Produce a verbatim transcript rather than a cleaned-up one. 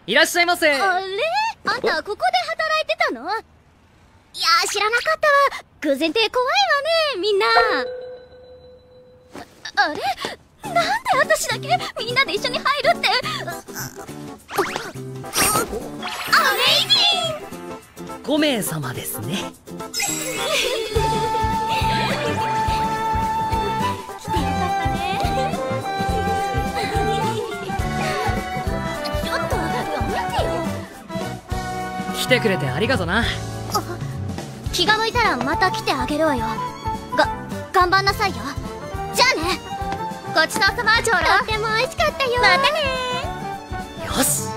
いらっしゃいませ。 あれ、あんたここで働いてたの？いやー、知らなかったわ。偶然って怖いわね、みんな。あ、あれ、なんで私だけみんなで一緒に入るって。アメイジング。 ご名様ですね。 来てよかったね。ちょっとやめてよ。 来てくれてありがとな。 気が向いたらまた来てあげるわよ。が、頑張んなさいよ。じゃあね。ごちそうさま、ジョーラ。とっても美味しかったよ。またね。 よし。